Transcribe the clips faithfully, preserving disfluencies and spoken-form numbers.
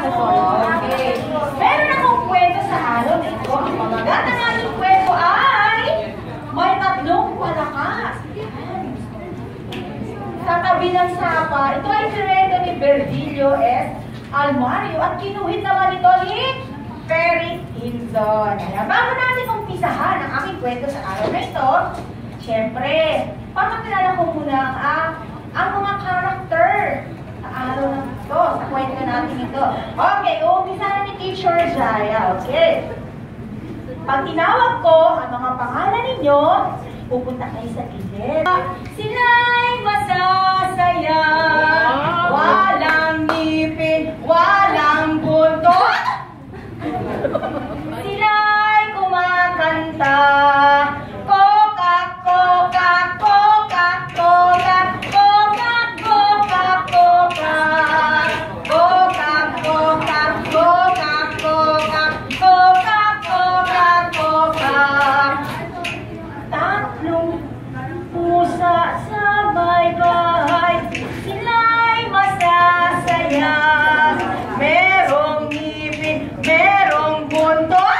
Okay. Meron akong kwento sa araw na ito. Ang maganda ng ating kwento ay may tatlong palakas. Sa kabilang sapa, ito ay kirento ni Virgilio S. Almario at kinuhit naman ito ni Perry Hinson. Bago natin umpisahan ang aming kwento sa araw na ito, siyempre, papakilala ko muna ang, ang mga karakter sa araw na ito, sa kwento natin ito. Okay, umpisahan ni Teacher Jaya. Okay. Pag tinawag ko ang mga pangalan ninyo, pupunta kayo sa gilid. Sila'y masasaya, walang ngipin, walang buntot. Sila'y kumakanta, coca, coca, coca, coca, coca, coca, coca, coca, coca, coca, coca, coca, coca, coca. Tatlong pusa sa may bahay, sila'y masasaya. Merong ngipin, merong buntot.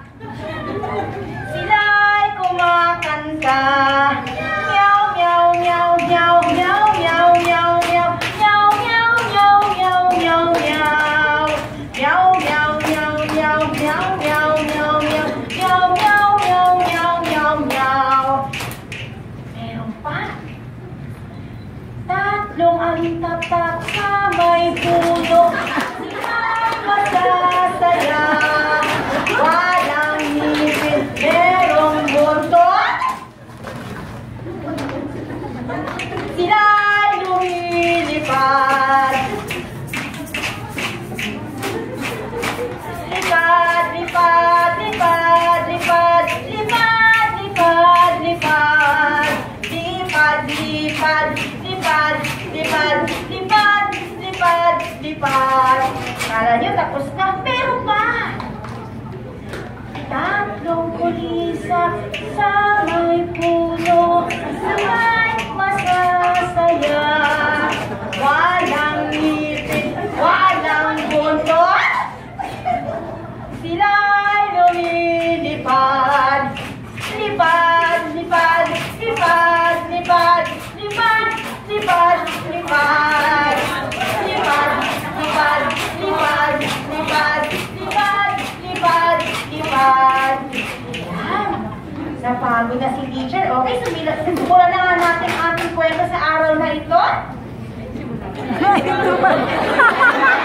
Sila'y kumakanta. Meow, meow, meow, meow, meow, meow, meow, meow, meow, meow, meow, meow, meow, meow. Meow, meow, meow, meow, meow, meow, meow, meow, meow, meow, meow, meow, meow, meow. Meron pa. Tatlong alintatak sa may puno. Sila'y masasaya. Walang ngipin, merong buntot. Sila'y lumilipad. Lipad, lipad, lipad, lipad, lipad, lipad, lipad. Lipad, lipad, lipad, lipad, lipad, lipad, lipad. Kala nyo tapos na, pero pa. Tatlong kulisa sa may puno, sila'y masasaya. Walang ngipin, walang buntot. Sila'y lumilipad. Lipad, lipad, lipad, lipad, lipad, lipad, lipad. Lipad, lipad, lipad, lipad, lipad, lipad, lipad. Yan. Napagod na si teacher. Okay, sumula na nga natin ating kwento sa araw na ito.